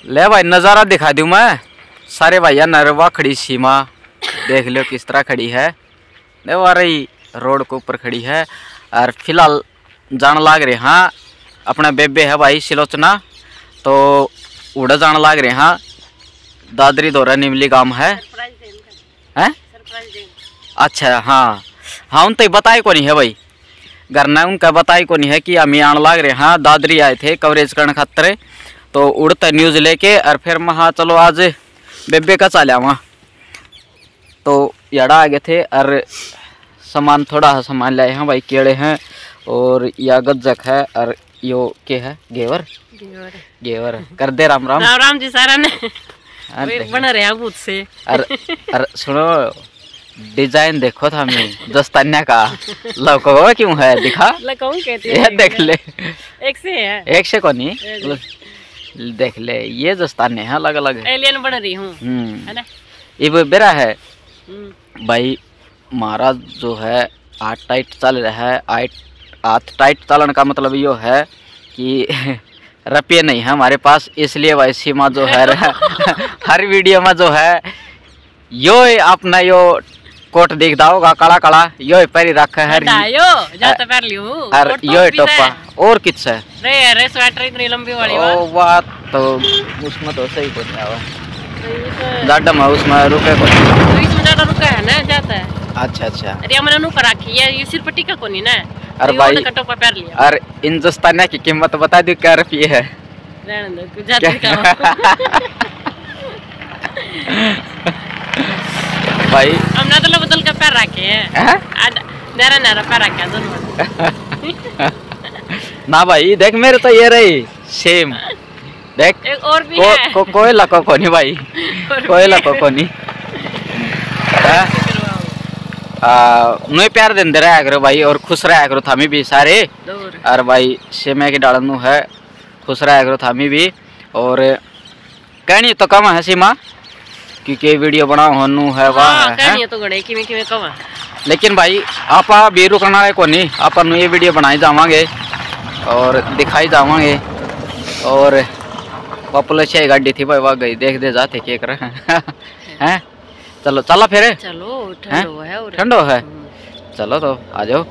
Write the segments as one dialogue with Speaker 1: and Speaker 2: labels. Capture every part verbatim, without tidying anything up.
Speaker 1: ले भाई नज़ारा दिखा दूँ मैं सारे भैया नरवा खड़ी सीमा देख लो किस तरह खड़ी है। देखो आ रही रोड के ऊपर खड़ी है और फिलहाल जान लाग रहे हाँ अपना बेबे है भाई सिलोचना तो उड़ा जान लाग रहे हाँ दादरी दौरा निमली गांव है हैं। अच्छा हाँ हाँ उन तो बताए को नहीं है भाई घर ना उनका बताई को नहीं है कि हम आने लाग रहे हाँ दादरी आए थे कवरेज करने खातर तो उड़ते न्यूज़ लेके और फिर मैं हाँ चलो आज बेबे का चालिया वहाँ तो याड़ा आ गए थे और सामान थोड़ा सा सामान लाए हैं भाई केड़े हैं और या गज्जक है और यो के है घेवर
Speaker 2: घेवर
Speaker 1: घेवर कर दे राम राम
Speaker 2: राम राम जी सारा ने बना रहे हैं भूत से।
Speaker 1: अरे अरे सुनो डिजाइन देखो था मैं दस्तान्या का लौको क्यों है दिखा
Speaker 2: लगाऊं कहती
Speaker 1: है देख ले
Speaker 2: एक से है
Speaker 1: एक से कोनी देख ले ये दस्ताने हैं अलग अलग
Speaker 2: एलियन बन रही हूँ है ना
Speaker 1: ये बेरा है भाई महाराज जो है हाथ टाइट चल रहा है हाथ टाइट चलन का मतलब यो है कि रुपये नहीं है हमारे पास इसलिए भाई सीमा जो है हर वीडियो में जो है यो अपना यो कोट दिखता होगा काला काला यो पैरी रखा है
Speaker 2: यो जाता पैर लियो
Speaker 1: और यो टोपा और किस है
Speaker 2: रे रे स्वेटर इतनी लंबी वाली
Speaker 1: ओ बात तो उसमें तो सही कुछ है ज्यादा में उसमें रुके को
Speaker 2: तो इसमें ज्यादा रुका है ना जाता है।
Speaker 1: अच्छा अच्छा
Speaker 2: अरे हमने नु करा की है ये सिर्फ टिका को नहीं ना
Speaker 1: अरे भाई
Speaker 2: टोपा पैर लिया और
Speaker 1: इन दस्ताने की कीमत बता दो क्या रुपये है
Speaker 2: रहने दो कुछ जाती का
Speaker 1: भाई
Speaker 2: हमने तो बदल के पैर रखे हैं नरा नरा पैर रखे दोनों
Speaker 1: ना भाई देख मेरे तो ये रही सेम देख
Speaker 2: एक और भी
Speaker 1: को,
Speaker 2: है
Speaker 1: को, कोई लको को नहीं भाई कोई लको को नहीं नु प्यार देंदे रहा करो भाई और खुश रहा करो थामी भी सारे और भाई सेमे की डालनू है खुश रहा करो थामी भी और कहनी तो कम है सीमा क्योंकि वीडियो बनाओ होनू है वाह
Speaker 2: है तो गड़े किमे किमे कम
Speaker 1: लेकिन भाई आप भी रुकना है को नहीं अपन ये वीडियो बनाई जावांगे और दिखाई जावांगे और पॉपुलर छह गाड़ी थी भाई वह गई देख दे जाते क्या कर हैं चलो चला फिर
Speaker 2: चलो ठंडो है और
Speaker 1: ठंडो है चलो तो आ जाओ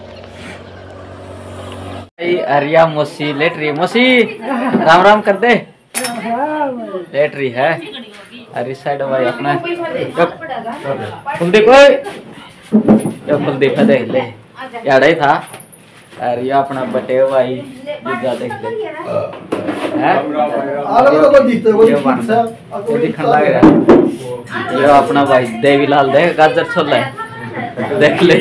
Speaker 1: अरिया मोसी लेट रही मोसी राम राम कर दे लेट रही है अरे साइड भाई अपना कुलदीप कुलदीप है देख ले यार ही था अरे अपना बटे भाई दूजा देख ले दिखने लग रहा ये अपना भाई देवीलाल देख गाजर छोला देख ले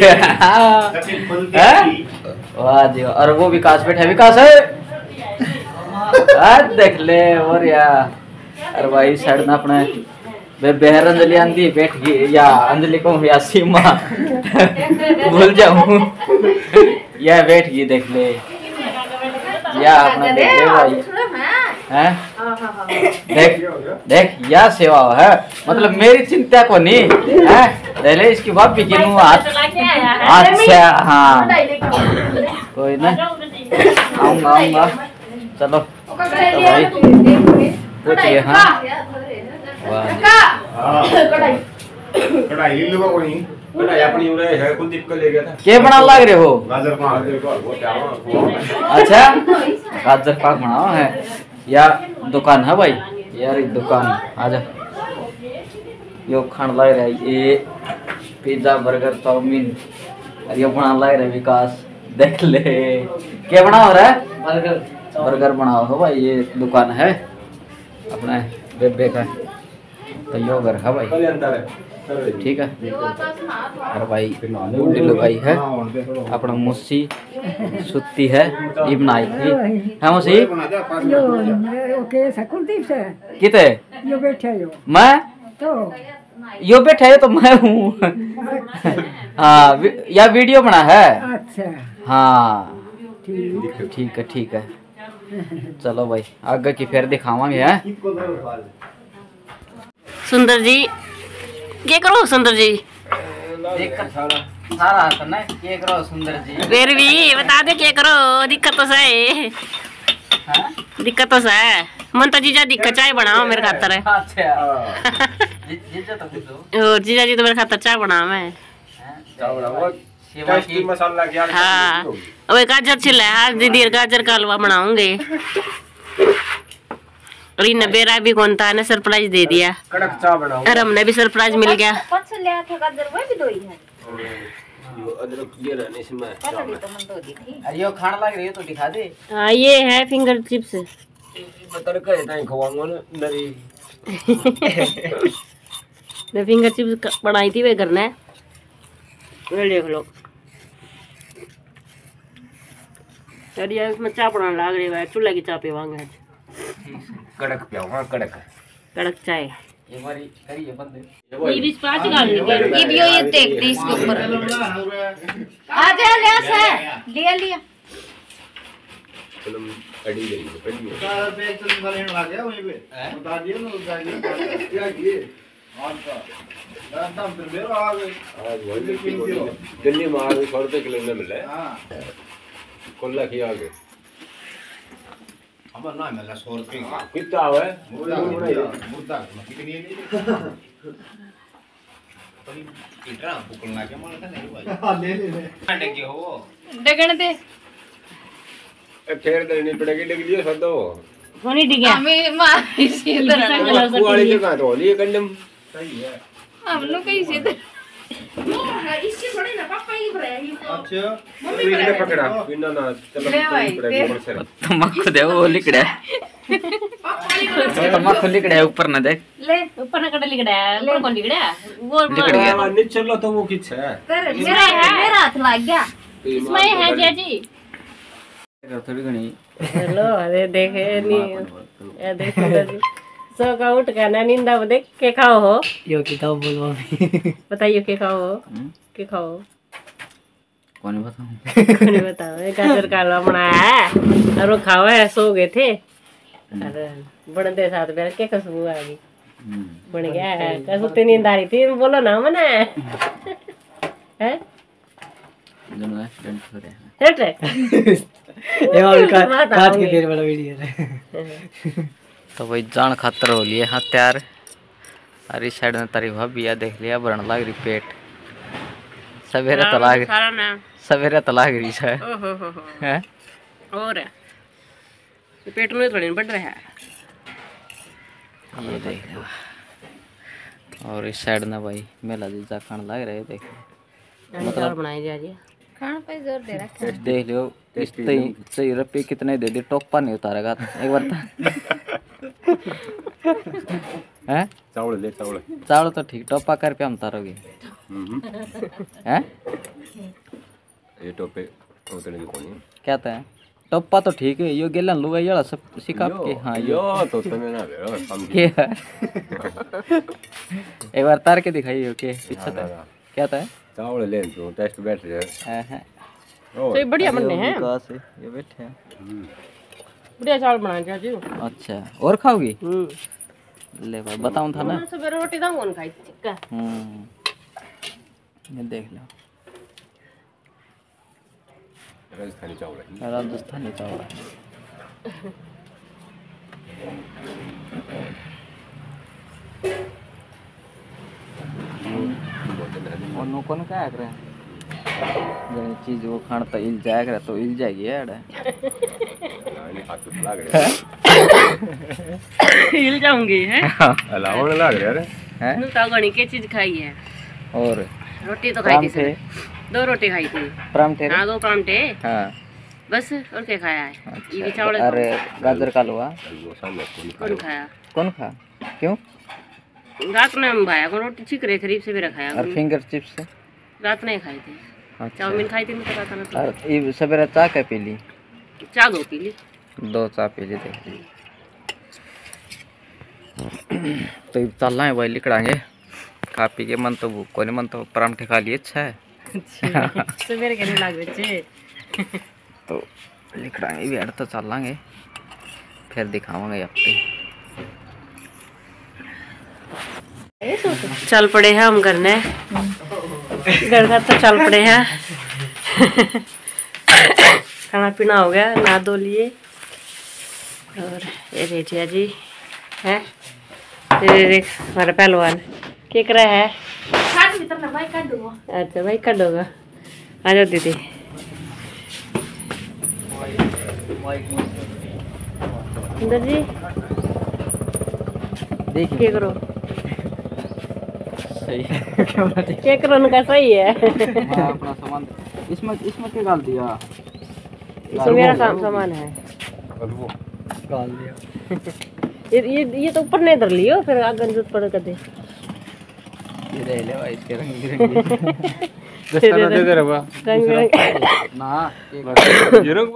Speaker 1: वाह जी और वो विकास बैठा विकास है देख ले और यार अरे भाई साइड में अपने बेहर अंजलि आंधी बैठ गई या अंजलि को या सीमा भूल जाऊं यह बैठ गई देख ले या अपना देख ले भाई हैं देख देख या सेवा है मतलब मेरी चिंता को नहीं है पहले इसकी भाभी की नु हाथ अच्छा हाँ कोई ना आऊंगा आऊंगा चलो तो भाई पूछिए हाँ
Speaker 3: कढ़ाई लूंगा कोई कढ़ाई अपनी उरे है कुलदीप को ले गया था
Speaker 1: क्या बना लग रहे हो
Speaker 3: गाजर पाक
Speaker 1: अच्छा गाजर पाक बनाओ है या दुकान है भाई यार एक दुकान आजा यो खान लग रहा है ये पिज्जा बर्गर चाउमीन और ये बना लग रहा है विकास देख ले क्या बना हो रहा है बर्गर बर्गर बनाओ हो भाई ये दुकान है अपना बेबे का तो यो घर है भाई ठीक है और भाई बूढ़ी लुगाई है अपना मुस्सी सुती है ये बनाई थी है मुस्सी किते
Speaker 4: यो बैठे यो
Speaker 1: मैं
Speaker 4: तो
Speaker 1: यो बैठे है तो मैं हूँ हाँ या वीडियो बना है
Speaker 4: अच्छा
Speaker 1: हाँ ठीक है ठीक है चलो भाई आगे की फिर दिखावांगे हैं
Speaker 2: सुंदर जी क्या करो सुंदर जी
Speaker 1: सारा करना क्या करो सुंदर जी
Speaker 2: फिर भी बता दे क्या करो दिक्कत तो सही दिक्कत तो सा है मन तो जीजा दिक्कत चाय बनाओ मेरे खातर है। और जीजा जी तो मेरे खातर चाय बनाओ मैं।
Speaker 3: मसाला क्या?
Speaker 2: हाँ वही गाजर छिला है आज दीदी गाजर का हलवा बनाऊंगे। और इन बेरा भी कौन था ने सरप्राइज दे दिया।
Speaker 3: कड़क चाय बनाओ।
Speaker 2: और हमने भी सरप्राइज मिल गया।
Speaker 4: पछ लिया था गाजर वो भी दो ही है।
Speaker 3: यो अदरक ये रहने इसमें।
Speaker 4: पता नहीं तो मन दो दी थी।
Speaker 1: अरे यो खाना लग रही है तो दिखा दे।
Speaker 2: हाँ ये है फिंगर चिप्स।
Speaker 3: बतर के ताई खवाऊंगा ना नरी।
Speaker 2: ने फिंगर चिप्स बनाई थी वे घर ने। ये देख लो। यार ये इसमें चाय बनाने लग रही है चूल्हे की चाय पीवांगे।
Speaker 3: कड़क पियाओ हाँ कड़क।
Speaker 2: कड़क चाय।
Speaker 1: एक बारी करिए बंदे।
Speaker 2: ये भी पांच गाल निकल।
Speaker 4: ये भी ये देख दे इसके ऊपर। आ जा ले से लिया लिया।
Speaker 3: फिल्म अड़ी गई है पड़ी है।
Speaker 5: सारा बैग तो निकालने लग गया वहीं पे बता दिया ना उस क्या किए आज का दादा फिर मेरा आ गए
Speaker 3: आज वही दिल्ली में आ गए सौ रुपये किलो में मिला है।
Speaker 5: हाँ
Speaker 3: कोल्ला की आ गए
Speaker 5: हमारा ना मिला सौ रुपये का
Speaker 3: कितना हुआ है?
Speaker 5: मुर्दा मुर्दा कितनी है पर इतना पुकलना के मारता नहीं भाई। हां ले ले ले अंडे के हो
Speaker 4: डगण दे
Speaker 3: ठेर देनी पड़ेगी लग लियो सदो
Speaker 2: होनी ठीक है।
Speaker 4: हमें मार इसी तरह
Speaker 3: वाली जगह तो लिए कंडम
Speaker 5: सही है।
Speaker 4: हम लोग कैसे इससे थोड़ी ना पापा ही भरे
Speaker 5: अच्छा
Speaker 3: इसने पकड़ा बिना ना चलो पड़ेगी ऊपर से
Speaker 1: तम्बाकू दे वो लिकड़ा तम्बाकू लिकड़ा है ऊपर ना देख
Speaker 4: ले
Speaker 2: ऊपर ना कट लिखड़ा है ऊपर कौन लिखड़ा है वो
Speaker 1: लिकड़ गया।
Speaker 3: नहीं चलो तो वो किछ है
Speaker 4: मेरा है मेरा हाथ लग गया
Speaker 2: इसमें है जीजी।
Speaker 1: थोड़ी घनी
Speaker 2: हेलो अरे देखे नहीं ये देखो जी सो का उठ का ना नींदा वो देख के खाओ हो
Speaker 1: यो किताब बोलवा
Speaker 2: बताइए के खाओ हो के खाओ
Speaker 1: कौन बताऊं
Speaker 2: कौन बताओ एक गाजर का हलवा बनाया है और वो खाओ है सो गए थे। अरे बड़े दे साथ बैठ के खुशबू आ गई बन गया है कसुती नींद आ रही थी बोलो ना मने है
Speaker 1: दोनों एक्सीडेंट हो रहे हैं।
Speaker 2: हट
Speaker 6: ये वाली का काट के देर वाला वीडियो है।
Speaker 1: तो भाई जान खातर हो लिए हाँ तैयार। अरे इस साइड में तारी भाभी आ देख लिया बरन लाग रही पेट सवेरे तो लाग
Speaker 2: सारा ना
Speaker 1: सवेरे तो लाग रही है
Speaker 2: ओहो हो हो
Speaker 1: हैं
Speaker 2: और ये पेट में थोड़ी बढ़ रहा है।
Speaker 1: ये देख लो। और इस साइड ना भाई मेला जीजा खान लग रहे देख
Speaker 2: मतलब बनाई जा रही है
Speaker 4: खाना पे जोर दे रखा है।
Speaker 1: देख लो सही रुपये कितने दे दे टोपा नहीं उतारेगा एक बार तो हैं
Speaker 3: चावल ले चावल
Speaker 1: चावल तो ठीक टोपा कर पे हम उतारोगे हैं
Speaker 3: ये टोपे उतरने की कौन है
Speaker 1: क्या था टोपा तो ठीक है यो गेलन लुगा ये सब सिखा के हाँ यो
Speaker 3: यो तो तने ना ले हम
Speaker 1: के एक बार तार के दिखाइए के पीछे था क्या था
Speaker 3: चावल ले तो टेस्ट बैठ रहा है
Speaker 1: हैं
Speaker 2: तो ये बढ़िया बनने हैं
Speaker 1: कहाँ से ये बैठे हैं
Speaker 2: बढ़िया चावल बनाए जा जी।
Speaker 1: अच्छा और खाओगी
Speaker 2: हम्म
Speaker 1: ले भाई बताऊं था ना
Speaker 2: सुबह रोटी दाऊं कौन खाई चिक्का
Speaker 1: हम्म ये देख लो
Speaker 3: राजस्थानी चावल है
Speaker 1: राजस्थानी चावल और नो कौन क्या कर रहे हैं जने चीज वो खान तो इल जाएगा करे तो इल जाएगी यार
Speaker 3: नहीं हाथ पे लग रहा है
Speaker 2: हिल जाऊंगी हैं
Speaker 3: अलावा लग रहा है
Speaker 1: हैं
Speaker 2: नु तो गणी के चीज खाई है
Speaker 1: और
Speaker 2: रोटी तो खाई थी
Speaker 1: परांठे
Speaker 2: सर। दो रोटी खाई थी
Speaker 1: परांठे
Speaker 2: हाँ दो परांठे
Speaker 1: हाँ
Speaker 2: बस और क्या खाया है ये भी
Speaker 1: अच्छा
Speaker 2: चावल
Speaker 1: अरे गाजर का हलवा
Speaker 3: वो सामने
Speaker 2: कौन खाया
Speaker 1: कौन खा क्यों
Speaker 2: रात में हम भाया को रोटी छिक रहे करीब से भी रखाया
Speaker 1: और फिंगर चिप्स
Speaker 2: रात नहीं खाई थी
Speaker 1: अच्छा
Speaker 2: चाउमीन खाई थी नहीं पता था
Speaker 1: और ये सवेरे चाय क्या पी ली
Speaker 2: ना चाय दो पी ली
Speaker 1: दो चाय पी ली देख ली तो ये चलना है भाई लिकड़ाएंगे खा पी के मन तो भूख को नहीं मन तो परांठे खा लिए अच्छा है
Speaker 2: सवेरे के नहीं लाग बच्चे
Speaker 1: तो लिकड़ाएंगे भी तो चल लाएंगे फिर दिखावांगे आपको
Speaker 2: चल पड़े हैं हम करने घर का तो चल पड़े हैं खाना पीना हो गया नहा धो लिए और ये रेटिया जी है, ये देख हमारा पहलवान क्या कर रहा है। अच्छा भाई काटोगा, आ जाओ दीदी। सुंदर जी देखिए करो
Speaker 1: सही
Speaker 2: क्या करो उनका सही है।
Speaker 1: हाँ, अपना सामान इसमें इसमें क्या डाल दिया?
Speaker 2: इसमें मेरा काम सामान है।
Speaker 6: डाल दिया।
Speaker 2: ये ये ये तो ऊपर नहीं धर लियो, फिर आगे जरूरत पड़ कर दे।
Speaker 1: ये ले ले भाई, इसके रंग बिरंगे
Speaker 2: दे दे दे रंग
Speaker 1: ना एक